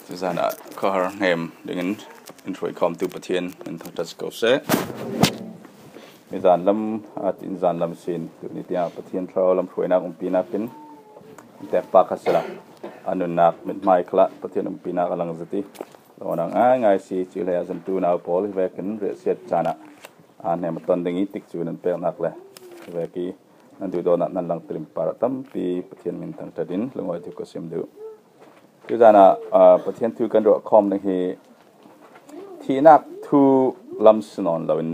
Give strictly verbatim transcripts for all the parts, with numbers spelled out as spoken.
Zana kahar ngem dengan intro kom tu patien untuk tas kau se. Mizan lam at inzan lam sin tu ni tiang patien trau lam fruina umpina pin. Te pa kasela anu nak mit mai kla patien umpina kalang zati. Lawan ang ngai si chile asam tu na pol vekin reset chana. An hem ton dengi tik chu nan pe nak le. Veki nan du do nak nan lang trim para tam pi patien min tang tadin lengoi tu ko sim du. Cứ ra làประเทศทุกันรอคอมนี่คือที่นักทุลำสนนเราเป็น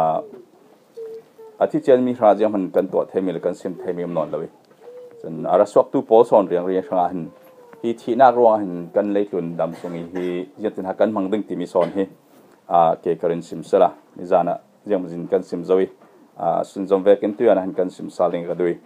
อาทิตย์เจนมีราชมันกันตัวเทมิลกันซิมเทมิมนนเลยส่วนอาราสวกตุโพสอนเรียงเรียงช่างหันที่ที่นักร้องหันกันเล็กลุนดำทรงนี้ที่ยันตินหักกันมังดึงที่มีสอนที่เกี่ยวกับซิมสละนี่จานะยังมันกันซิมซอยส่วนจอมเวกินตัวนั้นกันซิมซาลิงกันด้วย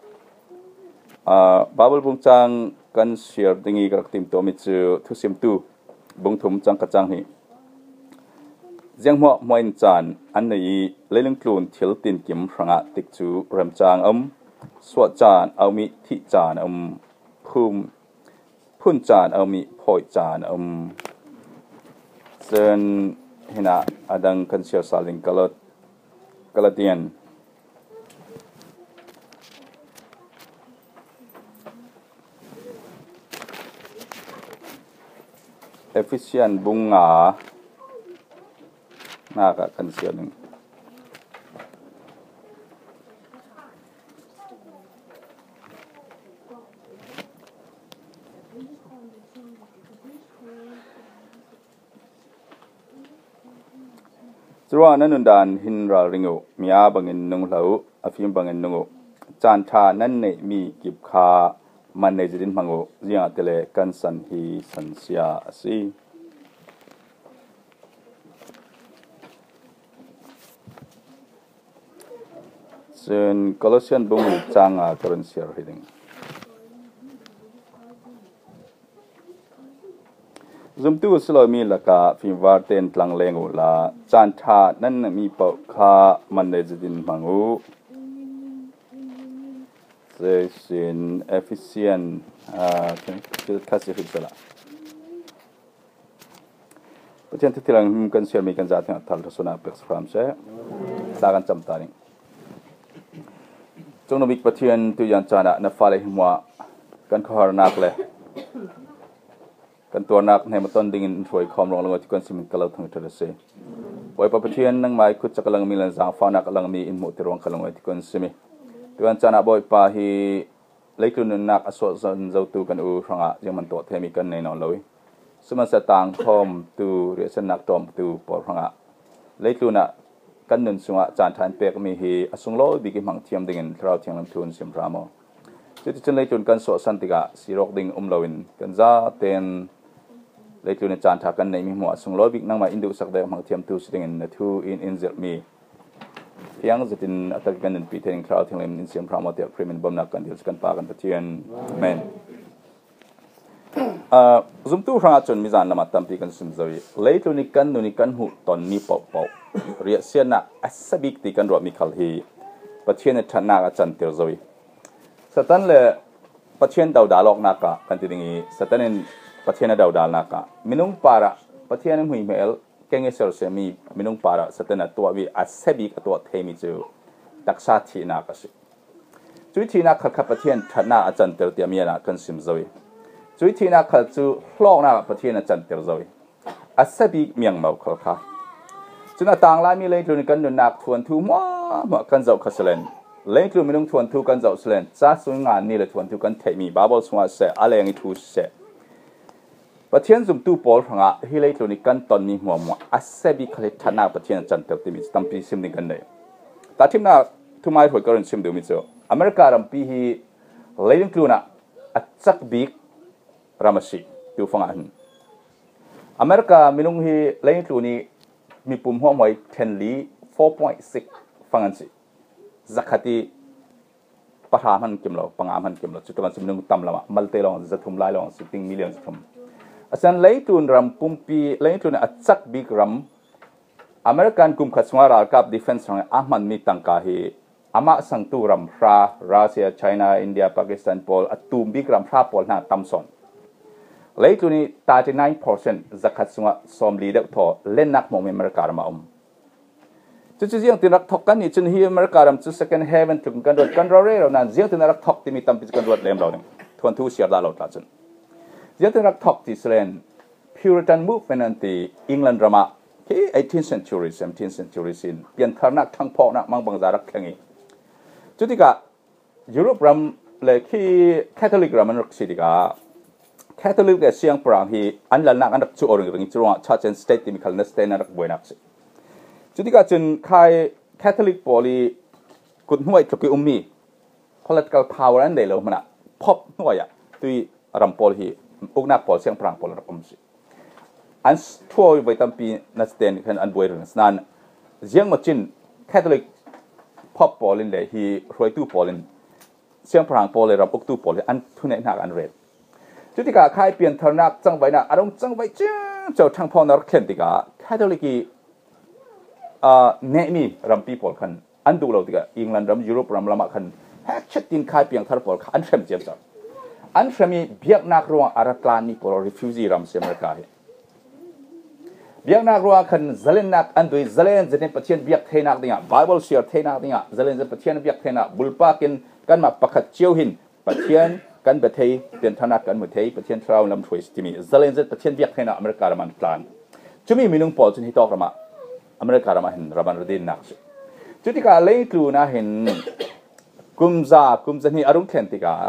บาเบิลบุงจังกันเชียร์ดิ่งกระติมตัวมิจูทุสิมตูบุงทุมจังกระจังนี้ยังหัวมวยจานอันนี้เลี้ยงกลุ่นเที่ยวตินกิมพระติกจูเริ่มจางอมสวดจานเอามีทิจานอมพุ่มพุ่นจานเอามีพอยจานอมเซนเห็นอะอดังกันเชียร์สาลิงกะลดกะลดเดียนefficient bunga naga concerning Zruan nanundan hinra ringo mia bangin nung lau afim bangin nungo chantha nan nei mi kip kha man nei jidin mango zia tele kan san hi san sia asi sen Colossian bung changa currency reading zum tu slo mi laka fi warten tlang lengu la chantha nan mi pau kha man nei jidin mango in efficient uh kasi hitsala patien tilang kan share mi kan jat thal sona pex from se sagan chamtani chongnomik patien tu yan chana na fale himwa kan khar nak le kan tor nak ne maton dingin roi khom rong long ti kon sim kala thang thar se oi pa patien nang mai khut chakalang milan za fa nak alang mi in mo tirong kalang ti kon simi tuan chana boy pa hi leikun nak aso zan zau tu kan u ranga yang man to themi kan nei no loi suma sa tang thom tu re san nak tom tu por ranga leikuna kan nun sunga chan than pek mi hi asung lo bi ki mang thiam dingin thrau thiang lam thun sim ramo chitu chen leikun kan so san tiga sirok ding um lowin kan za ten leikun chan tha kan nei mi mo asung lo bi nang ma indu sak de mang thiam tu sidingin na thu in in zer mi yang zatin atak kan in piteng crowd thing in sim promote the premium bom nak kan dil kan pa kan patien men uh zum tu ra chon mi zan lama tampi kan sim zoi leitu ni kan nu ni kan hu ton ni pop pop ria siana asabik ti kan ro mi khal hi patien thana ka chan tir zoi satan le patien dau da lok naka kan ti dingi satanin patien dau dal naka minung para patien hui mel kenge ser se mi minung para satana to wi asebi ka to themi chu taksa thi na ka si chui thi na kha kha pathian thana achan ter tia mi na kan sim zoi chui thi na kha chu hlok na pathian achan ter zoi asebi miang mau kha kha chuna tang la mi leitlu ni kan nu nak thuan thu ma ma kan zau kha selen leitlu minung thuan thu kan zau selen cha su nga ni le thuan thu kan themi babol sunga se aleng i thu se pathian zum tu pol hanga hilai tloni kan ton mi hmo mo asebi khale thana pathian chan tel ti mi stampi sim ni kan nei ta thimna thumai hoi karon sim du mi cho america ram pi hi lein kluna achak big ramasi tu fanga hin america minung hi lein tluni mi pum hom hoi ten li four point six fangan si zakati pahaman kimlo pangaman kimlo chutan sim nung tam lama malte long zathum lai long sitting million zathum asan leitun ram pumpi leitun achak big ram American kum khatswa ral kap defense rang ahman mi tangka hi ama sangtu ram fra Russia China India Pakistan pol atum big ram fra pol na tamson เลยตัวนี้ตาจีนเปอร์เซ็นต์จะขัดสงะสมลีเด็กทอเล่นนักมองเมริกามาอมจุดที่ยังตินักทอกกันนี่จนที่อเมริกาจุด second heaven ถึงกันรถกันเราเรื่องนั้นยังตินักทอกที่มีตั้มพิจกันรถเล่มเราเนี่ยทวนทูเสียดาเราตัดจนยังตินักทอกที่เสลน Puritan movement นั่นที่อังกฤษรามาที่ eighteenth century seventeenth century สินเปลี่ยนทางนักทั้งพ่อนักมังบังจารักแข่งอีจุดที่กะยุโรปรำเลยที่แคทอลิกรามันรักสิที่กะแคทอลิกแต่เสียงปรางที่อันหลังนักอันดับจู่อริงริงจู่ว่า Church and State ที่มีคันเนสเตนนักบวยนักสิจุดที่กะจนใครแคทอลิกพอลีกุดห่วยทุกอุมมี political power อันเดียวมันอะพบห่วยอะตุยรำพอลีอุกนักพอเสียงปรางพอลรักอุมสิอันทั่วไปตั้งปีนัสเตนกันอันบวยนั้นนั่นเสียงมาจินแคทอลิกพบพอลินเลยที่รวยตู้พอลินเสียงพรางพอเลยรำอุกตู้พอลินอันทุนในหนักอันเร็ดจุดที่กาใครเปลี่ยนทางนักจังไว้นะอารมณ์จังไว้จ้าเจ้าทางพอนักเขียนที่กาแคทอลิกอ่าเนมีรำปีพอลคันอันดูเราที่กาอังกฤษรำยุโรปรำละมาคันแฮกชัดดินใครเปลี่ยนทางพอลอันเชื่อมเจียมจับอันเชื่อมีเบียกนักระหว่างอารักลานีพอล refugee รำเสียอเมริกาเบียกนักรัวคันเจเลนนักอันดุยเจเลนจะเป็นประเทศเบียกเทนักเนี่ยไบเบิลเชียร์เทนักเนี่ยเจเลนจะประเทศเบียกเทนักบุลปากินกันมาประคัดเชียวหินประเทศกันประเทศเป็นธนากันประเทศประเทศทราวลำถวยที่มีเจเลนจะประเทศเบียกเทนักอเมริกาละมันพลานจะมีมีนุ่งปอลจนที่ตอกละมาอเมริกาละมาเห็นระบันระดินนักจุดที่กาเล่กลูนะเห็นกุมซากุมซานี่อารมณ์เข็นติกา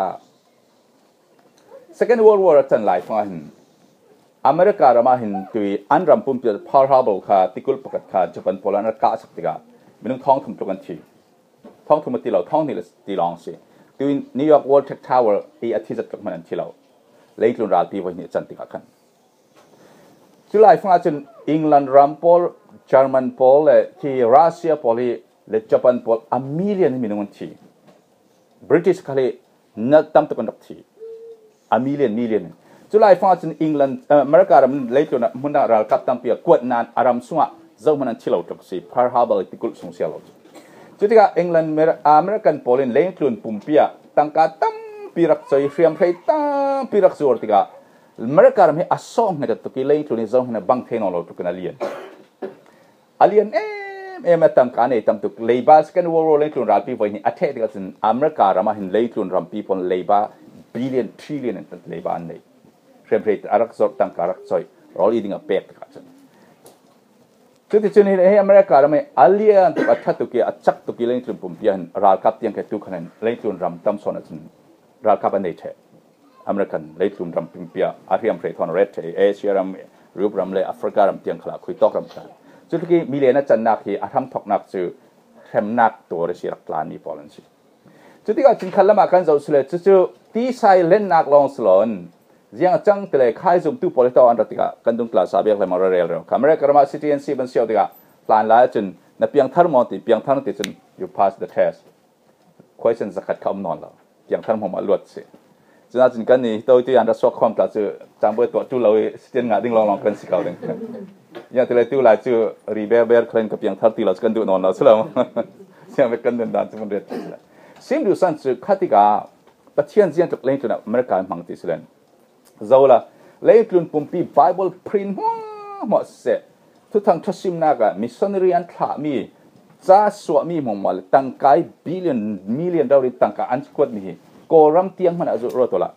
second world war จันไลฟ์มาเห็นอเมริการามาหินตุยอันรำปุ่มเปิดพาร์ฮาร์บอลค่ะติกุลปกัดค่ะญี่ปุ่นโปแลนด์ก้าสักติกาไม่ต้องท้องทุ่มตุกันทีท้องทุ่มตีเราท้องนี่ละตีลองสิตุยนิวยอร์กวอลด์เทคทาวเวอร์อีอาทิตย์จะตกมันทีเราเลี้ยงลุนราลปีวันนี้จันติกาขันจุลัยฟังอาจารย์อังกฤษรัมพอลเยอรมันพอลและที่รัสเซียพอลและญี่ปุ่นพอลอเมริกันมีนุ่งทีบริติชเขาเลยนัดตั้มตุกันดับทีอเมริกันมิลเลียนจุลัยฟังจากอังกฤษอเมริกาเราเลี้ยงตัวมันน่ารักกับตั้งปีกวดนานอารมณ์สวะเจ้ามันชิลล์ตุกสิพาร์ฮาร์บอลติกุลส่งเสียเราจุดที่ก็อังกฤษอเมริกันพอลินเลี้ยงตัวปุ่มปีตั้งกัตั้งปีรักใจเรียมให้ตั้งปีรักส่วนที่ก็อเมริกาเราไม่อาส่งให้ตัวที่เลี้ยงตัวนี้เจ้ามันบังเทนอลตุกันเลียนเลียนเอ็มเอ็มตั้งกันเอ็มตั้งตุกเลบาสกันวอร์เลี้ยงตัวรัลปีวันนี้อาทิตย์ที่ก็เป็นอเมริกาเรามาเห็นเลี้ยงตัวรัมปีพอนเลบาบิลเลียนทริลเลียนตั้งเลบานี่เริ่มเริ่มอารักษาตั้งอารักษารอลีดิ้งเป๊กกันจุดที่จุดนี้เฮ้ยอเมริกาเราไม่อาเลียนตุกอัฐตุกีอัจฉตุกีเล่นตุนปุ่มเปียนรัลกับเตียงแค่ตุกนั้นเล่นตุนรำตั้มโซนนั้นรัลกับอันเดชอเมริกันเล่นตุนรำปุ่มเปียอาเรียมเรทอนเรทเอเชียรำรูปรำเลยแอฟริการำเตียงขลักคุยตอกรำกันจุดที่มีเลนจันนักที่อาทำทอกนักจือแคมนักตัวเรชิรักลานีพอลันสิจุดที่ก็จึงขันละมากันจะสุดเลยจุดที่ใช้เล่นนักลองสโลนยังจังแต่เลยค่ายจุดตู้ political อันรัติกากันดุงกลาสาบีกเลยมาเรียลเรื่องอเมริกามา citizenship เป็นเสียวติกาพลานลายจนนับเพียงทาร์มอติเพียงทาร์มอติจน you pass the test question จะขัดคำนอนเราเพียงทาร์มอมาลวดสิจนอาจารย์กันนี่ตัวที่อันรัสวความกลาจือจำเบอร์ตัวจู่เราเสียงงาดิ้งลองลองกันสิเขาเองยังแต่เลยตู้ลายจือรีเบร์เบร์เคลนกับเพียงทาร์ตีเรากันดูนอนเราสิเรายังไม่กันเดินดานจุดมันเรียนสิ่งดูสั้นจือขัดติกาปัจจัยยังจุดเล่นจุดอเมริกามังติสิเลนZola, layklun pumpi Bible print mo se. Tu thang thosim naga missionary an thla mi. Cha swa mi mongmal tangkai billion million dollar tangka an squad mi. Ko ram tiang man azu rotola.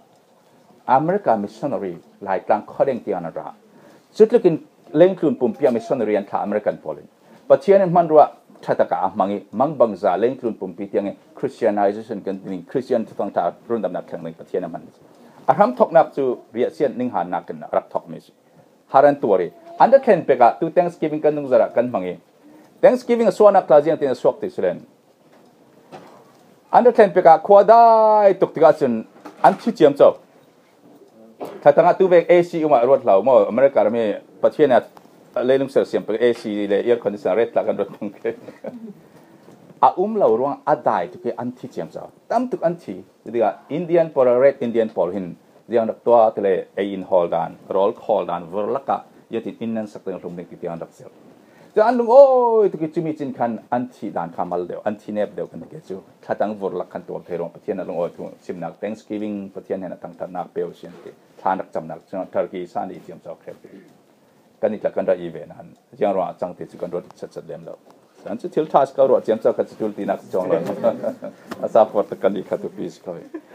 America missionary lai tang khodeng tiang na ra. Chutlekin layklun pumpi missionary an thla American polin. Pathian man ruwa thataka mangi mangbangza layklun pumpi tiang Christianization kan ni Christian tu thang ta run dam nak khang ni pathian man. อารัมทอกนักจูเรียเซียนนิ่งหันนักกันรักทอกมิสฮารันตัวรีอันเดอร์เคนเปกะตู Thanksgiving กันนุ่งจระกันมังเอ Thanksgiving ส่วนนักลาจีนที่นสวกติสเลนอันเดอร์เคนเปกะขวาได้ตุกติกาจนอันที่เจียมเจ้าถ้าตั้งตัวเบกเอซีอุมารถเหล่ามั่วอเมริกาเราไม่ประเทศเนี่ยเลยนุ่งเสื้อเสียมเปกเอซีเลยเอร์คอนดิชันเรทละกันรถทั้งเกอาอุ้มเราร่วงอาได้ทุกอันที่เจียมเจ้าตั้มทุกอันที่ดีว่าอินเดียนพอลเรดอินเดียนพอลหินเรื่องตัวทะเลเออินฮอลดานรอลฮอลดานวอลลักกะยติอินนันสักเรื่องลงในที่ที่อันดับเซลจแต่อันลุงโอ้ยตุกิจิมิจินคันอันที่ด่านขามัลเดียวอันที่เนบเดียวกันเกี่ยวถ้าตั้งวอร์ลักขันตัวเทโรประเทศนั้นลุงโอ้ยทุกชิมนัก Thanksgiving ประเทศนี้นะตั้งทนักเปลวเชียนที่ทานักจำนักจังทาร์กีซานีเทียมเจ้าแคบกันนี่จากกันได้อีเวนนั้นยังรอจังติดกันรถชัดชัดเลี้ยมแล้วฉันจะทิลทัสก็รถเทียมเจ้ากันจะจุลตีนักจงเลยอาซาฟอร์ตกันนี่ขัดตุปีสเขา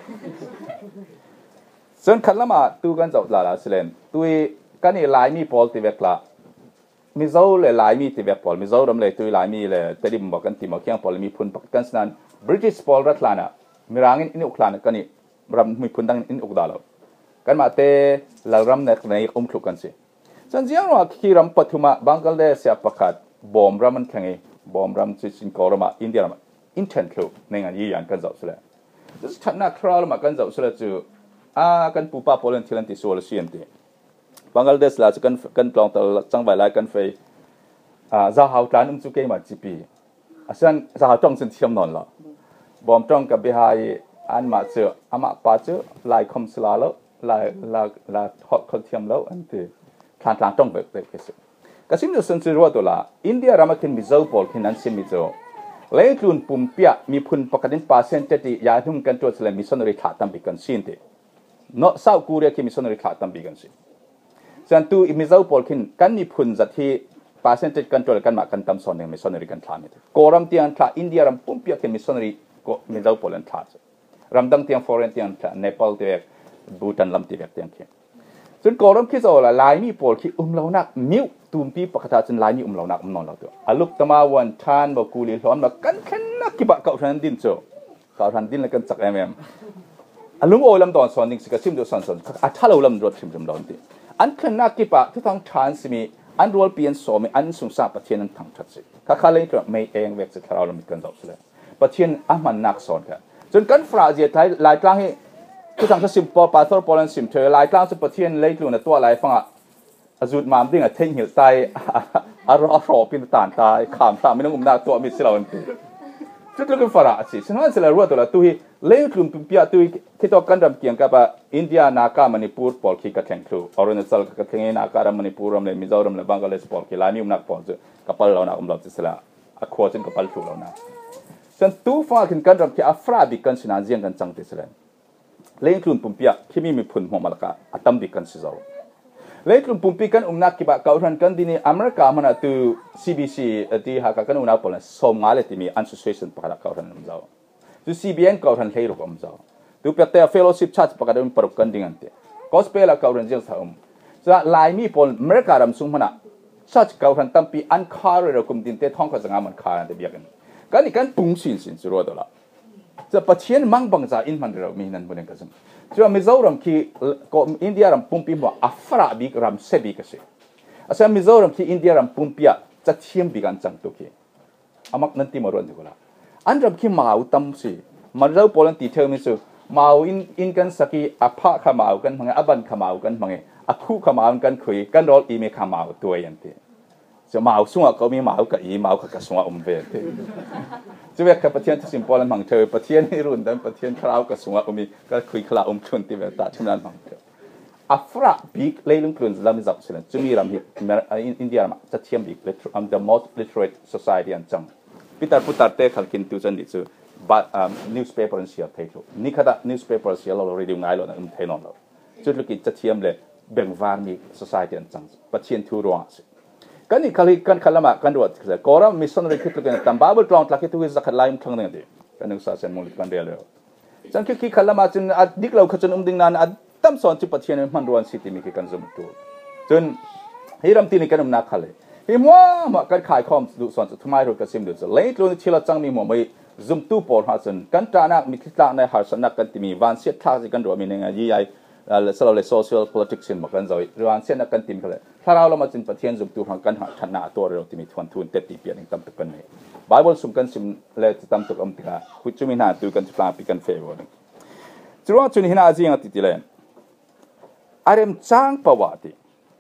ส่วนขันละมาตัวกันจะลาลาสิเลนตัวกันนี่ลายมีพอลติเวกละมิโซเลยลายมีติเวกพอลมิโซรำเลยตัวลายมีเลยแต่ดิมบอกกันติมาเคียงพอลมีพุนปักกันสนั้นบริติชพอลรัตลานะมีร่างอินอุกลานะกันนี่รำมีพุนตั้งอินอุกดาลกันมาเตะลารำในในอุ้มคลุกันสิฉันเชื่อว่าคีรำปัทุมาบังกลาเทศเสียประกาศบอมรำมันแข็งบอมรำจิชินกอรมาอินเดียรำอินเทนคลุในงานยี่ยันกันจะสุดเลยจะชัดนักคราวมากันจะสุดเลยจูอ่ากันปูป้าโปแลนด์ที่ลันติโซลเซียนตีบังกลาเทศลาจะกันกันปลองตลจังหวัดไล่กันไฟอ่าจะหาวตานุ่มจุกเกมาจีปีอาฉันจะหาวจ้องสินเทียมนอนละบอมจ้องกับเบหายอันมาเจออามาป้าเจอไล่คอมสลาแล้วไล่ไล่ไล่ทอดคนเทียมแล้วอันที่ทางทางจ้องแบบแบบนี้ก็สิ่งที่สันติรัวตัวละอินเดียรามาคินมิโซบอลคินนั้นซิมิโซเลี้ยงจุนปุ่มเปียมีพุนปกติปาเซนเจติยาทุ่มกันตัวเสลมิสนริขาตัมบิกันสินเตนอสาวกูเรียกมิสนริขาตัมบิกันสิส่วนตัวมิโซบอลคินกันมีพุนจัดที่ปาเซนเจกันตัวกันมากันตัมสอนเองมิสนริกันทามิตโกรัมเตียนทาอินเดียรัมปุ่มเปียคินมิสนริก็มิโซบอลนทารัมดังเตียนฟอร์เรนเตียนทาเนปาลเตียบูตันลัมเตียเตียนเขียนจนกอรมคิดเอาละลายมีปอลคิอุ้มเหล่านักมิวตุมปีปกติจนลายมีอุ้มเหล่านักอุ้มนอนเราตัวอาลุกตมาวันทานบอกกูลีร้อนบอกกันแค่นักกิบะเก่าทันดินโจเก่าทันดินแล้วกันสักเอ็มเอ็มอาลุงโอลำตอนสอนนิ่งสิกระชิมดูสอนสอนอัฐาเราลำรถชิมจำลองดีอันแค่นักกิบะที่ทางทานสิมีอันรัวเปลี่ยนสอมีอันสงสารประเทศนั้นทางทัดสิข้าข้าเล่นก็ไม่เองเวกสิเราลำกันดอกเลยประเทศอามันนักสอนกันจนกันฟราเจียไทยลายกลางให้ทุกทางก็สิมพอปาทอร์ปอลันสิมเธอลายกลางสุดประเทศเล็กลุ่นตัวลายฟังอ่ะจุดมามดิ้งอ่ะเท่งหิวใจอารอรอปินตานตายขามตามไม่ต้องอุ้มหน้าตัวมิสเราอันที่จุดลูกฟาราสิฉะนั้นเสร็จแล้วตัวละตัวที่เล็กลุ่นปียตัวที่ต้องกันรำเกียงกับอินเดียนาคามณิปุร์ปอลคีกับแข่งครูออริจินัลกับแข่งนาคารมณิปุรมเลยมิโซรัมเลยบังกลาเทศปอลคีลายมีอุ้มนักปอลจะกับปอลเราหน้าอุ้มเราจะเสร็จแล้วอควาจนกับปอลถูกเราหน้าฉันตัวฟังกันรำเกียงอัฟราบิกันสินาเจียงกันจังที่เสร็จเลี้ยงกลุ่มปุ่มเปียที่มีมีผลหัวมาลกาอัตมบิกันสิเจ้าเลี้ยงกลุ่มปุ่มเปียกันอุ้มนักกิบะเก่าทันกันที่นี่อเมริกามันตัว ซี บี ซี ที่หากกันอุ้มนักพลังสมมาเลที่มี association ปะกันเก่าทันอุ้มเจ้าตัว ซี บี เอ็น เก่าทันเฮโร่อุ้มเจ้าตัวเปียแต่ fellowship church ปะกันอุ้มปรุกันดิ่งอันเดีย gospel เก่าทันเจ้าสาวอุ้มจะลายมีพลอเมริการำสุ่มมันอ่ะ church เก่าทันตั้มปีอันคาร์เรกุมดินเตท้องก็จะงามันคาร์อันเดียกันกันนี่กันปุ่งสินสินสุดตัวละจะประเทศมังบังจ่าอินมันเรามีนั่นบนนั้นก็ซึ่งจะมิโซรัมที่ก็อินเดียรัมปุ่มปีมัวอัฟราบิกรัมเซบิกสิอาศัยมิโซรัมที่อินเดียรัมปุ่มปีจะเทียมบิกันจังตุกีอามักนั่นที่มารู้ดีกว่าอันรัมที่มาอุตัมสิมาเราพอลันติเทอร์มิสุมาอินอินกันสักอภะขมาอุกันมังอับันขมาอุกันมังอคุขมาอุกันคุยกันรอลอีเมขมาอุตัวยันทีจะมาอุสุงก็มีมาอุกับอีมาอุกับสุงอุมเวทีจะเวกกับประเทศที่สิมพอลันมังเธอประเทศนี้รุ่นนั้นประเทศคราวกับสุงอุมีก็คุยคลาอุมชนที่เวตาชิมนันมังเธออัฟราบิกเลยลุงกลุ่นลามิจับสิเลนจะมีรำฮิอินเดียมาจะเทียมบิก I'm the most literate society อันจังพิตาพุตาเตะขัลกินตุจันดิซูบัต newspaper เสียเทโลนี่ขณะ newspaper เสียเราเราเรียนง่ายเลยนะอุ้มเทนอนเราจุดลูกิจจะเทียมเลยเบ่งวาร์มี society อันจังประเทศทูรัวสิกันนี่ขัลกันขัลมากันด้วยคือก่อนมิสซันริคิดกันตั้มบาเบิลกลองตะกี้ตัวจะขัลไล่ทั้งนั้นดีกันนึกซาเซนมูลิกันเดียวเลยจังคิดคิดขัลมาจนอัดดิกเราขจรอุ้มดิ่งนั้นอัดตั้มสอนจุดประเทศมันรัวสิที่มีกันสมตัวจนฮิรัมตีนี่กันอุ้มนักขัลเลยฮิมัวมากันขายคอมดูสอนทำไมรู้กันซิมดูสิเลยตรงนี้ที่เราจังมีหมอไม่ซุ่มตู้ปอดหาจนกันตานักมีคิดตาในหาสนักกันที่มีวันเสียท่าสิกันรัวมีเนื้อยี่ใหญ่สำหรับ social politics มากันจะเรื่องเส้นนักการทีมเขาเลยถ้าเราเรามาจินประเทศซุ่มตู้ของกันหาชนะตัวเราที่มีทวนทุนเต็มที่เปลี่ยนตั้มตุกันเลย Bible ซุ่มกันซิมเลยตั้มตุกอัมติกาคุยจุมินาตุกันจะปลาปีกันเฟย์วันจุดว่าจุดนี้น่าจะยังติดเลยอารมณ์จ้างประวัติ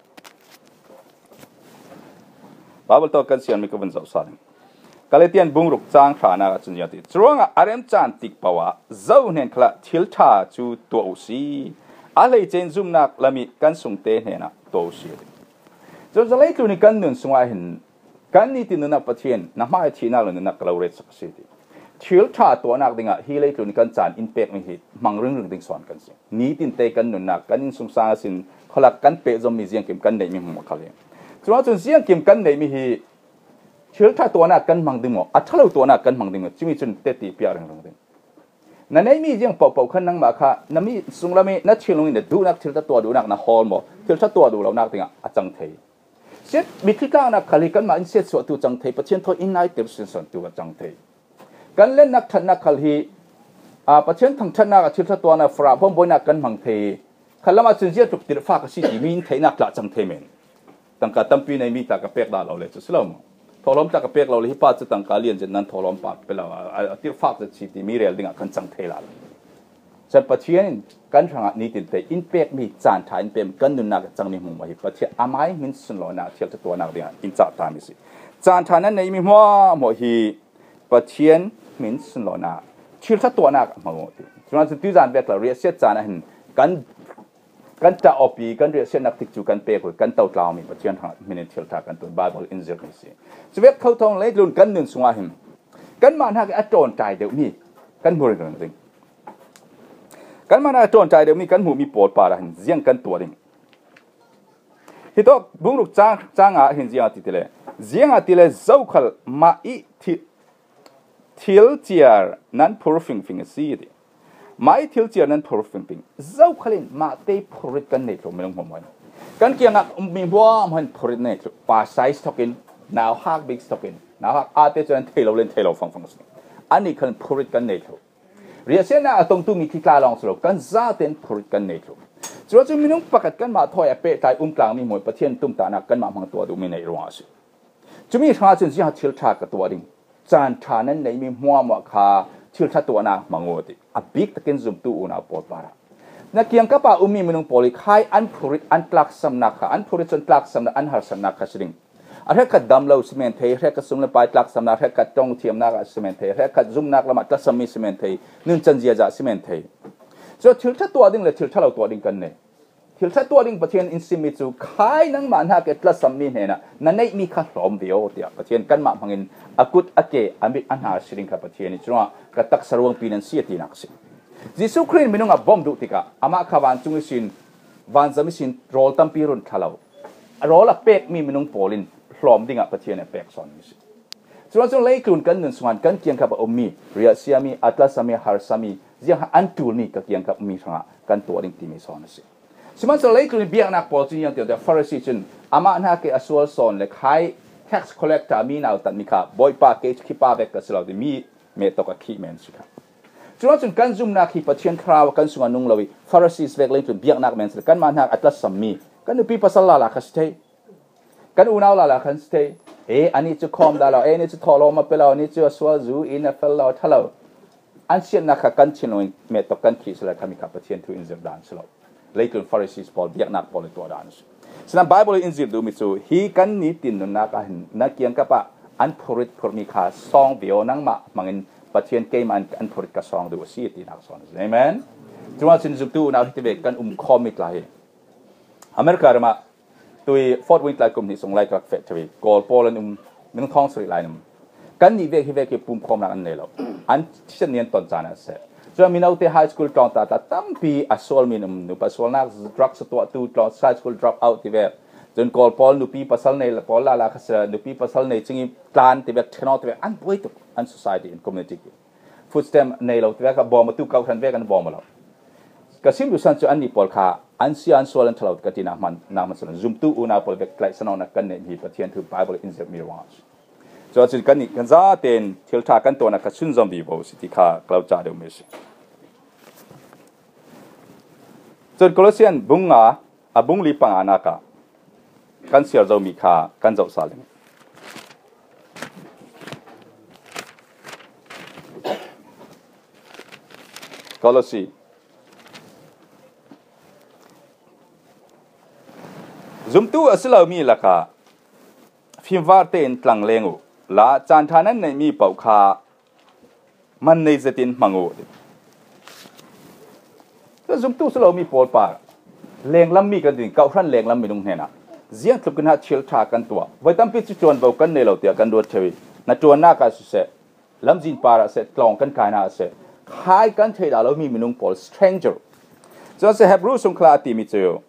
Bible ตัวกันเสียนมีกบวนเจ้าสารกาเลเตียนบุงรุกจ้างขานาจุนยติจุดว่าอารมณ์จ้างติกประวัติเจ้าเนี่ยคลาทิลท่าจูตัวอุสีอะไรเจนซุ่มนักละมีกันส่งเตะเนี่ยนะตัวอุสีจนจะเล่ตัวนี้กันหนึ่งสมัยเห็นกันนี่ตินนักประเทศน้ำมาชีนักเลยนักเราเรศสักสิทธิ์ชิลชาตัวนักดิ่งอ่ะฮีเลยตัวนี้กันจานอินเปกไม่หิดมังเรื่องเรื่องดิ่งสอนกันสินี่ตินเตกันนุนนักกันนิสงสารสินเขาหลักกันเปะจอมมีเสียงเก็บกันได้มีหัวเขาเลยส่วนจนเสียงเก็บกันได้มีฮีชิลชาตัวนักกันมังดิ่งหมดอัฐเราตัวนักกันมังดิ่งหมดจิมีจนเตติเปียเรื่องเรื่องดิ่งนั่นไอ้มีเสียงเป่าเป่าขันนั่งมาค่ะนั่นมีสุงละมีนัดชิลลงอินเดดูนักชิลชาตัวดูนักนะฮอลหมดชิลชาตัวดูเรานักดิ่งอ่ะอาจังเทเสร็จมีที่กลางนักขลิกันมาอินเสร็จสวดตัวจังเทประเทศทอยอินไนเต็มสินส่วนตัวจังเทกันเล่นนักทันนักขลีอ่าประเทศทั้งชนะกับชิลตัวนักฟราพมบอยนักกันมังเทขลังมาจนเสียจุกติดฟ้าก็สิที่มีนเทนักละจังเทเมนตั้งแต่ตั้งปีในมีตากระเปกดาเราเลยจะสลามทอล้อมตากระเปกเราเลยที่ป้าจะตั้งการเรียนจนนั้นทอล้อมปากไปแล้วติดฟ้าจะสิที่มีเรียลดิ่งกันจังเทละฉันประเทศกันทางนี้ติดแต่อินเปกมีจานถ่ายอินเปกกันนุนนักจังมีหัวหิประเทศอาไม้มินสุนโลนักเชียลตัวนักดิ่งอินจัดตามมิสิจานถ่ายนั้นในมีหัวหัวหิประเทศมินสุนโลนักเชียลตัวนักมาหมดส่วนที่จานเบกเราเรียกเสียจานนั้นกันกันจะอปีกันเรียกเสียนักติดจูกันเปกกันเต่าเต่ามีประเทศทางมินเชียลทากันตัวบาบิลอินเซอร์มิสิสเวกเขาทองเลยลุนกันนุนสวาหิมกันมาหากอัจฉริยะเดี๋ยวนี้กันบริการจริงกันมาหน้าโจรใจเดี๋ยวมีกันหูมีปวดปาระหินเสียงกันตัวดิ่งฮิตอกบุ้งลูกจ้างจ้างอาหินเสียงติดเลยเสียงติดเลยเจ้าขลมาอีทิทิลเจียร์นั้นพูดฟิงฟิงสีดิมาอีทิลเจียร์นั้นพูดฟิงฟิงเจ้าขลินมาเตยพูดกันเนี่ยไม่ต้องห่วงมันกันเกี่ยงอ่ะมีบัวมันพูดเนี่ยป่าไซส์สต็อกอินนาวฮักบิ๊กสต็อกอินนาวฮักอาเตจนเทโลเลนเทโลฟังฟังสิอันนี้คันพูดกันเนี่ยเรียกเสียนะตรงตู้มีที่กลางลองสรุปกันซาเต็นพูดกันเนี่ยส่วนที่มีนุ่งประกาศกันมาถอยเปะใจอุ้มกลางมีหมวยประเทศตุ้มตานักกันมาพังตัวดูมีในรัวสิจะมีทางสิ่งที่หาเชิลชากับตัวดิ่งจานชานั้นในมีหัวหมวกขาเชิลชาตัวนักมังโวติอบิกตะกินซุมตู้อุณาปอดบาระนักเกี่ยงกับป่าอุ้มมีมีนุ่งโพลิคายอันพูดอันตลักสำนักอันพูดจนตลักสำนักอันหาสำนักสิดิ่งอะไรกัดดำเราซีเมนต์เทอะไรกัดซุ่มละไปตลักสำนักอะไรกัดจงเทียมนักซีเมนต์เทอะไรกัดซุ่มนักละมัดตะสมีซีเมนต์เทนึ่งจันเจียจ่าซีเมนต์เทส่วนทิลชะตัวดิ่งเลยทิลชะเราตัวดิ่งกันเนี่ยทิลชะตัวดิ่งประเทศอินซิมิจูขายนังมันหากตลักสมีเนี่ยนะนั่นไม่มีข้าหลอมเดียวเดียวประเทศกันมาพังอินอากุตอาเกอมิอันหาสิริงกับประเทศนี้จังว่ากระตักสรวงปีนันเสียตีนักสิยิสุครินมินุงอับบอมดุติกาอามาขวันจุงสินวันจามิสินโรลตัมปีรุนทะเลาโรลเป็กมีมินุงโพลินพร้อมดิ่งประเทศเนี่ยแปลกสอนมิสิส่วนส่วนเล็กลุ่นกันหนึ่งส่วนกันเกี่ยงกับอมีเรียเซียมีอัตลาสมีฮาร์สมียังอันตูนี่ก็เกี่ยงกับมีทางกันตัวดิ่งที่มีสอนสิส่วนส่วนเล็กลุ่นเบียงนักปอจิยังเดียวแต่ฟาริสิชนอามาหน้าเกอสวลสอนเล็กให้ tax collector มีน่าตัดมีค่ะบอยปาเกจคิปาเบกก็สลาวมีเมตตกับขี้แมนสิครับส่วนส่วนกันซุ่มนักขี้ประเทศคราวกันส่วนนุ่งเลวิฟาริสิสเวกเล็กลุ่นเบียงนักแมนสิกันมาหน้าอัตลาสมีกันดูปีภาษาลาลาคัสเตกันอุณาวลาลาคัสเตเออันนี้จะคอมดาราเอนี่จะทอลมาเปล่าอันนี้จะสวาจูอินเฟลลาทะเลาอันเช่นนักกันชินอยเมตกันขีสละคำมีกับประเทศทุอินเซอร์ดานสลาเล็กลุ่นฟาริสิสพอลเบียกนักพอลตัวดานส์ฉะนั้นไบเบิลอินซิลดูมิสูฮีกันนี้ตินนักอันนักเกี่ยงกับปะอันพูดพูดมีค่าซองเดียวนั่งมามังอินประเทศเกมอันอันพูดกับซองดูสิตีนักสอนเอเมนจังหวะสิ่งสุดตู้นักที่เบกันอุ้มคอมิกไลอเมริกามาตัวฟอร์ดวินไลกลุ่มที่ส่งไลกับแฟคทอรี่กอลโปลันอุ้มมินท้องสุริไลน์กันนี่เวกที่เวกปุ่มคอมนักอันนี้แล้วอันที่ฉันเรียนตอนจานะเสร็จจนมีนาที่ไฮสคูลตอนตัดตั้มปีอัศวลมีนุ่มนุปัศวลนักดรักสตัวตู้ตอนไฮสคูลดรอปเอาที่เวกจนกอลโปลนุปีปัศวลในละพอลาลาคัสนุปีปัศวลในจึงกลานที่เวกชนะที่เวกอันป่วยตุอัน society and community ฟุตสเต็มในเราที่เวกกับบอมมาตู้เก่าทันเวกกันบอมมาแล้วกสิมดุสันจะอันนี้พอลค่ะอันเสียอันส่วนนั้นทะเลาะกันที่นามันนามันส่วนซุ่มตู้อุณาพอลเวกไกลสนองนักกันเนี่ยมีประเทศถือไบเบิลอินเซอร์มีวังจนกันนี่กันซาเต็นเที่ยวทากันตัวนักชุนซอมบี้บอกสิที่ข้ากล่าวจ่าเดียวไม่ใช่จนโคลอสเซียนบุ้งอ่ะอ่ะบุ้งลีปังอานักกันเสียเรามีค่ากันเจ้าสาลิงโคลอสซีซุมตู้อัศลามีละค่ะฟิมวาร์เตนตลังเลงูลาจานทานั้นในมีเป่าคามันในเจตินมังโอแต่ซุมตู้สลามีปอดปากเลงลำมีกันถึงเก้าขั้นเลงลำมีตรงเห็นอ่ะเสียงทุกคนหาเชี่ยวชากันตัวไว้ตั้งพิจิตรวนเบากันในเราเตียกันดูเฉยนัดจวนหน้ากันสุดเสลำจินปาระเสกลองกันกายนาเสขายกันเทดาเรามีมินุงพอล stranger จะเสฮบรูสงคลาตีมิเจอ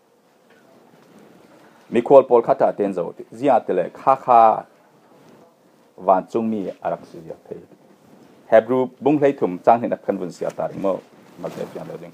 มีควอลพอลขัดตาเต็นเจ้าที่เสียตเลยข้าข้าวันจงมีอารักษีเทเฮบรูบุ้งเลยถุ่มจ้างให้นักขันวันเสียตาริโมมาเทียบกันเลย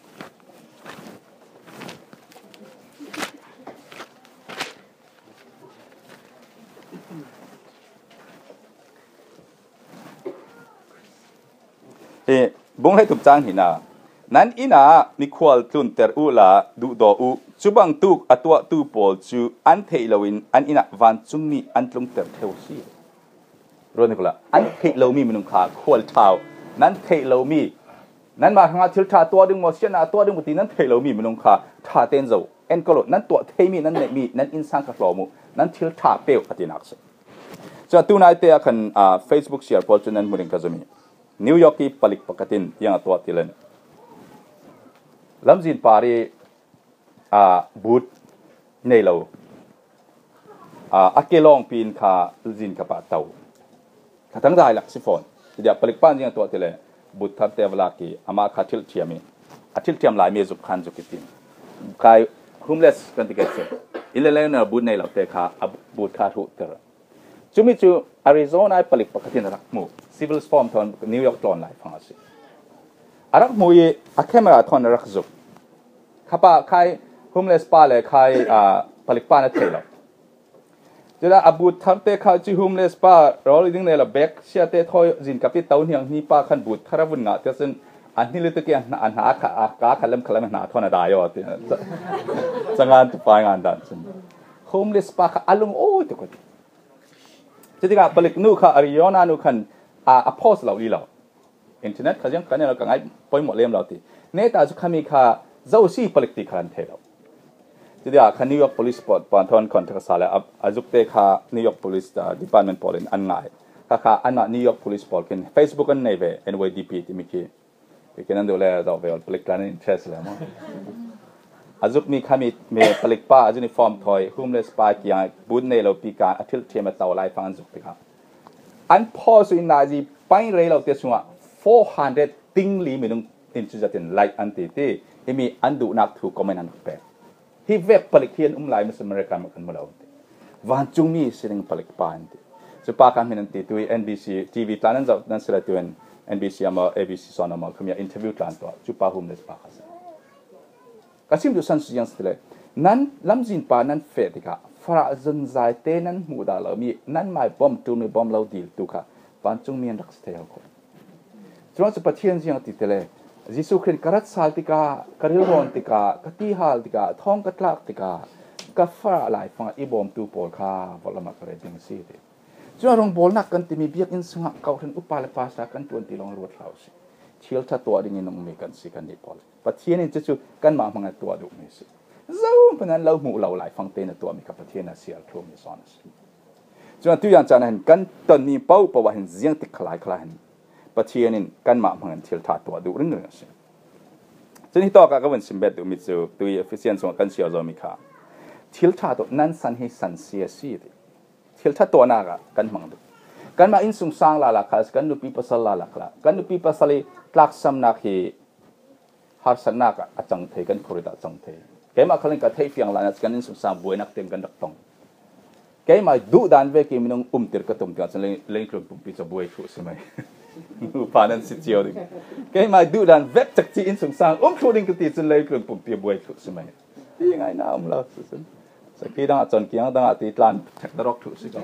เฮ้บุ้งให้ถุ่มจ้างหินานั้นอินามีควอลตุนเตอร์อูลาดูดอูจุบังตุกอัตัวตูปอลจูอันเทลวินอันอินาวันจงมีอันตุงเตอร์เทวซีรู้นี่ก็ละอันเทลมีมันนุ่งขาควอลเท้านั้นเทลมีนั้นมาทางทิลชาตัวดึงมอเชนาตัวดึงบุตรีนั้นเทลมีมันนุ่งขาท่าเต้นเจ้าเอ็นก็ลนั้นตัวเทมีนั้นเนี่ยมีนั้นอินสังกัดหลอมูนั้นทิลชาเปลวอตินักส์จะตัวนายเตะขันอ่าเฟซบุ๊กเชียร์พอจุนั้นมุริงกัจมีนิวยอร์กที่ผลิตปกติยังตัวที่เล่นลำจินปารีอ่าบูธในเราอ่าอักเกลองปีนขาจินกับปะเตาขัดทั้งได้หลักสิฟอนเดี๋ยวผลิตป้านยังตัวที่เล่นบูธทับเทวลากีอามาขัดทิลเทียมีอัดทิลเทียมหลายเมซุกขันจุกิตินใครคุมเลสกันติเกตเซอิเลเลนบูธในเราเตะขาบูธขาทุเตอร์จุมิจูอาริโซนาผลิตปกตินรักมูซิวิลสฟอร์มทอนนิวยอร์กตอนไหนฟังสิอารักมูยอาเคมาทอนรักจุกข้าพใครคุมเลสปาเลยใครอ่าผลิตป้านเทลเดี๋ยวอาบูธทับเตะขาจูคุมเลสปารอลิดิ้งเนี่ยละเบกเชียเตะทอยจินกับที่เต้าเนียงนี่ป้าขันบูธคาราบุนงาเตซึ่งอันนี้เลยตะเกียงอันหาขาขาขันเล่มขันเล่มหนาทอนได้ยอดที่สังงานตุปายงานดันซึ่งคุมเลสปาข้าอารมณ์โอ้ยตุกติจะที่กับผลิตนู่ข้าอาริโอนานู่ขันอ่าโพสเราลีเราอินเทอร์เน็ตเขายังกันเนี่ยเราก็ง่ายปอยหมดเล่มเราตีเนต้าจุขามีข้าเจ้าสีผลิตที่ขันเทเราทีเดียวข้านิวยอร์ก police ปอดปอนทอนคอนแทคสาเลยอาจุกเตะข้านิวยอร์ก police department ปอลินอันง่ายข้าข้าอันน่ะนิวยอร์ก police ปอลกิน Facebook อันไหนเว้ เอ็น วาย ดี พี ที่มีกี่เป็นนั่นดูแลเราเว้ผลิตการอินเทรสเลยมั้งอาจุกมีข้ามีมีผลิตป้าอาจุนิฟอร์มทอย homeless ป้ากี่อย่างบุญในเราปีการอาทิตย์เทียมเต่าไล่ฟังอาจุกไปครับอันพอสุดน่าจะไปเรื่อยเราเตะชัวfour hundredติงลีมีนุ่งอินทรีย์จันไลอันตีที่ที่มีอันดูนักถูกคอมเมนต์นักเปย์ที่เว็บผลิตเทียนอุ้มไลมิสอเมริกันมากันมาแล้ววันจุงมีสิ่งผลิตปานที่สุภาพการมีนันตีตัว เอ็น บี ซี ที วี ตอนนั้นจะนั่นสิละตัว เอ็น บี ซี อามา เอ บี ซี สอนอามาคือมีอินเทอร์วิวตอนตัวสุภาพหุ่มเล็กปากสิก็สิ่งที่สันสุยังสิเลยนั้นลำจินปานั้นเฟติกะฟราจนใจเต้นั้นมูดาเรามีนั้นไม่บอมตัวมีบอมเราดีตุกะวันจุงมีรักสเตลคนตรงสุภาพเทียนยังติดเลยยิสุครินกระสัลติกากระเรื่องติกากติฮัลติกาท้องกระลักติกากาฟาหลายฟังอีบอมตูโปลคาบอลมากระเดิงซีเดจวนรงบอลนักกันที่มีเบียกอินสงะเขาถึงอุปาเลปาสากันตัวที่ลงรถเราสิเชี่ยวชาตัวดิ่งนงมีกันสิกันดีพอลปัจเจียนจะจูกันมาพังตัวดุมีสิเจ้าเพราะนั้นเราหมู่เราหลายฟังเตนตัวมีกับปัจเจียนเสียทุ่มมีซ้อนสิจวนตัวอย่างจานเห็นกันตอนนี้เป้าประวัติเห็นเสียงติดคลายคลายปัจเจียนินกันมาพังเชี่ยวชาตัวดุเรื่องเรื่องสิจนที่ต่อกันก็เป็นสิบเอ็ดดูมิจูตัวเอฟฟิเชนส่งกันเชี่ยวจอมีค่าเชี่ยวชาตัวนั้นสันให้สันเสียสิเชี่ยวชาตัวน่ากันมังดูกันมาอินสุงสังลาลักส์กันดูปีปัสสลาลักละกันดูปีปัสสลีลักษัมนักฮีฮาร์สันนักอาจังเทกันคุริดาจังเทแกมาขลังกับเทฟียงลานัสกันอินสุงสังบวยนักเต็มกันดักตองแกมาดูดันเวกิมินงอุ้มติรกตุ่มกันเลยเลยกลุ่มปุ่มปีจะบวยทุกสมัยพานันสิเจียวดิแกมาดูดันเวกจากที่อินสุงสังอุ้มทุดิงกติจนเลยกลุ่มปุ่มปีบวยทุกสมัยยังไงน้าอุ้มเราสุดๆสักทีดังอาจารย์เกียงดังอาทิตย์ลันดรอกทุกสิ่ง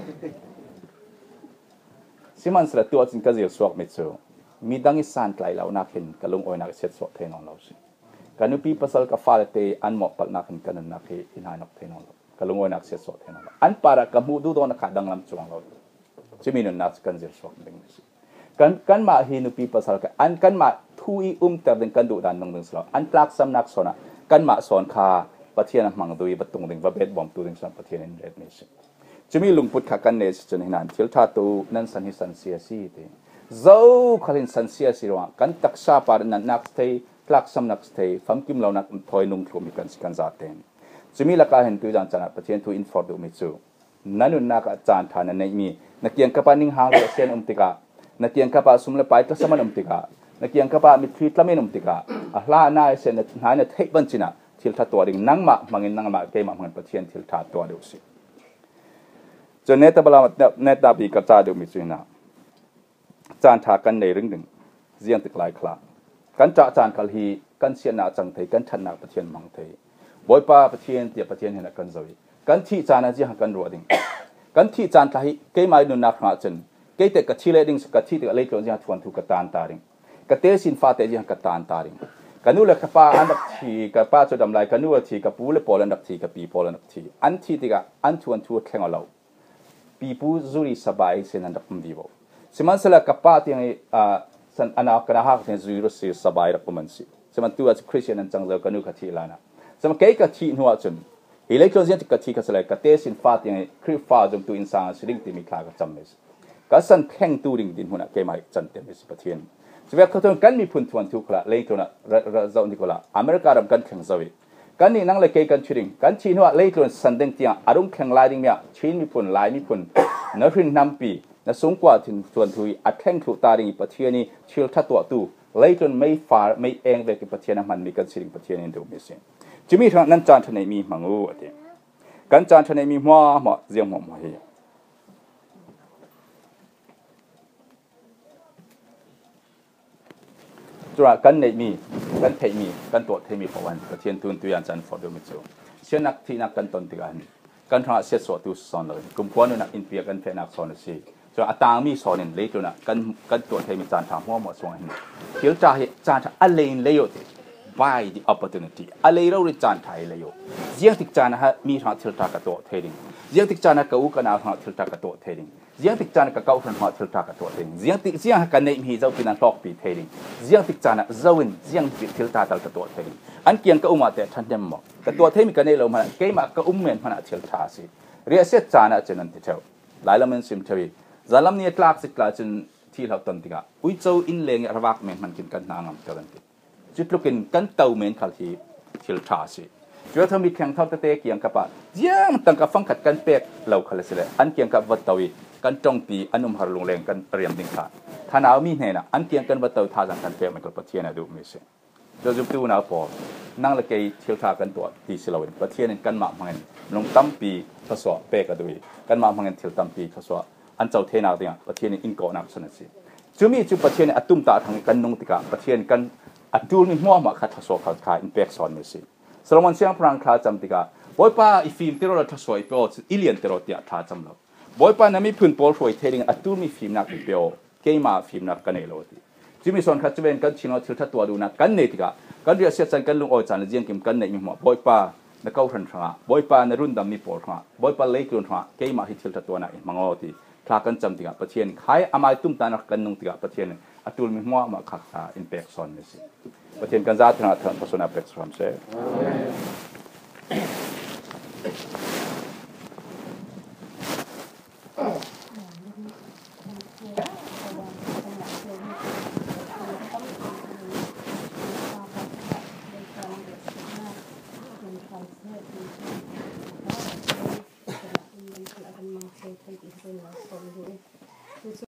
สิมันสระตัวจินก็เสียสวกมิจูมีดังอิสันไกลเรานักเห็นกะลุงโอยนักเสียสวกเทนอนเราสิกันนุปีภาษากับฟาเลเตอันหมอกปัลนักเห็นกันนักเห็นอินายนักเทนอนเรากะลุงโอยนักเสียสวกเทนอนเราอันปาระกับมูดูโดนขาดังลำจวงเราจะมีนุนนักกันเสียสวกเป็นสิกันกันมาเห็นนุปีภาษากับอันกันมาทุยอุ้มแต่เป็นกันดูดันตรงนึงสละอันปลักสำนักสนะกันมาสอนคาปะเทียนมังดูยประตูดึงว่าเบ็ดบอมตูดึงสันปะเทียนเรดมิสิจะมีลุงพุทธกันเนสจนเห็นนั้นเที่ยวท่าตูนั้นสันนิสันเสียสีเตเจ้าขลินสันเสียสีระหว่างกันตักษาปาร์นันนักสเตย์ลักษณนักสเตย์ฟังกิมเรานักถอยนุ่งคลุมกันสิกันจัดเต็มจะมีหลักการเห็นตัวจานจันประเทศทูอินฟอร์ดูมิจูนั่นนุนนักจานฐานในมีนักเกียงกับปานิงหางเสียนอุมติกานักเกียงกับปาสุมเลไปตัสมันอุมติกานักเกียงกับปามิทรีตละมินอุมติกาอัลลาหน้าเสียนหายในเทคบัญชีน่ะทิลทัดตัวดิ่งนั่งมามังเงินนั่งมาเกยมามังประเทศทิลทัดตัวดูสิจนเนตบลาเนตดาบีกระจายดูมิจูน่ะจานทากันในเรื่องหนึ่งเสียงติกลายคลากันจ่าจานคัลฮีกันเสียนาจังเทกันชันนาประเทศมังเทบอยป้าประเทศเดียประเทศเห็นกันจอยกันที่จานาจีหักกันรัวดิ่งกันที่จานทาฮีเกยมาดูนักหนาจนเกยเตกที่เล่ดิ่งสกัดที่เตกเล่ตัวจีหักทวนถูกกระตานตาดิ่งกระเตสินฟ้าเตจีหักกระตานตาดิ่งกันนู่นแหละกับป้าอันดับที่กับป้าจะดำลายกันนู่นที่กับปูเล่ปอลันดับที่กับปีปอลันดับที่อันที่เตกอันทวนถูกแข่งเอาเราปีปูจุริสบายเส้นอันดับดีบ่สมันสละกับป้าที่อ่าสันอนาคตหักที่จุริสสบายรักมันสิสมันตัวคริสเตียนจังเจ้ากันนู่นกับที่ลานะสมัยเกย์กับที่หัวจนฮิเลโคเซียนที่กับที่กับสลายกับเตสินฟ้าที่คริสฟ้าจงตัวอินสานสิ่งที่มีค่ากับจำไม่สิกับสันแข่งตัวดิ่งดินหัวนักเกย์มาจันเต็มไปสิประเทศสมัยเขาต้องกันมีพุ่นทวนทุกข์ละเลยตัวน่ะเราเรานี่ก็ละอเมริกาดำกันแข่งสวิกันนี่นั่งเลยเกย์กันชิริงกันชีนหัวเลยตัวสันเดงที่อารมณ์แข่งลายดิ่งเนี่ยชีนมีพุ่นลายมีพุ่นนับรินนำปีนับสูงกว่าถึงทวนทุยอัดแข่งถูกตาดิ่งประเทศนี้ชิลทัดตัวตู้เลยตัวไม่ฟ้าไม่เองเลยกับประเทศนั้นมันมีกันชิริงประเทศนี้ดูไม่เสียจิมีทางนั้นจานทนายมีมังอูอ่ะทีกันจานทนายมีหัวหมอเสียงหมอมาเฮียจุดกันในมีกันเทมีกันตัวเทมีพวันประเทศตุนตุยันจันฟอร์ดูมิจูเช่นนักที่นักกันตนติกันกันทางเสียสวตุสอนเลยกลุ่มคนนักอินเปียกันเฟนักสอนสิจุดอัตามีสอนเลยตัวนักกันกันตัวเทมีจานทางหัวหมอสอนหินเที่ยวจ่าจานอะไรเลยอยู่by the opportunity อะไรเราเรียนจานไทยเลยอยู่เสียงติดจานนะฮะมีทางทิลตากระโดดเทดิ้งเสียงติดจานนะกู้กันเอาทางทิลตากระโดดเทดิ้งเสียงติดจานนะกู้ทางทิลตากระโดดเทดิ้งเสียงติดเสียงกันในมีเจ้าพี่นันทอกปีเทดิ้งเสียงติดจานนะเจ้าวินเสียงทิลตากระโดดเทดิ้งอันเกี่ยงกู้มาแต่ทันเดมมอกระโดดเทมีกันในเรามันเกี่ยมากู้เมนมันทิลตาสิเรียกเสียจานนะจะนั่นที่เจ้าหลายละมันซิมเทวีจาลัมเนี่ยกลากสิกลาจนที่เราตันติกาอุ้ยเจ้าอินเลงระวักเมนมันกินกันนางามเท่านั้นจุดลุกินกันเต่าเมนขัลทีทิลทาสิจุดทำมีแข่งเท่าเตะเกี่ยงกับปะยังตั้งกับฟังขัดกันเป็กเหล่าขัลสิเลยอันเกี่ยงกับวัตถุกันจงปีอันนุ่มหารุงแรงกันเรียมดิ่งขาท่านเอามีเนี่ยนะอันเกี่ยงกันวัตถุท่าจังกันเป็กมันก็ประเทศนะดูมิเศษโดยจุดตัวน่าพอนั่งละเกยทิลทากันตัวที่สิเราเองประเทศนั้นกันมาเงินลงตั้มปีทศวรรษเป็กกันด้วยกันมาเงินทิลตั้มปีทศวรรษอันเจ้าเทนาเดียประเทศนี้อินโกนับสนสิจุดมีจุดประเทศนี้อัตุมตาทางกันนงติกาประเทศกันอันดูนี่มัวมาขัดทศวรรษขาอินเปกซอนมิสิสโลมอนเซียงพลังคาจำติกาบอยป้าอีฟิล์มที่เราทศวรรษเปออิเลียนที่เราเตียท่าจำเราบอยป้านั้นมีพื้นโพลฟอยเทดิงอันดูมีฟิล์มนักเปอเกย์มาฟิล์มนักกันเอโลติจิมิสอนขัดจะเป็นกันชิโนทิลทัดตัวดูนักกันเนติกากันเรียกเสียจันกันลุงโอจันเจียงกิมกันเนมีมัวบอยป้านักเก้าทันทางบอยป้าในรุ่นดำมีโพลทางบอยป้าเล็กรุ่นทางเกย์มาฮิทิลทัดตัวนักมังโอติคลากันจำติกาประเทศนี้ใครอามาตุ้มตานักกันนงติกาประเทศนี้อัตุลมีมัวมาขัดอินเปกซอนมิสิประเทศกันซาทนาทานพัฒนาเป็กซ์ฟรัมเซ่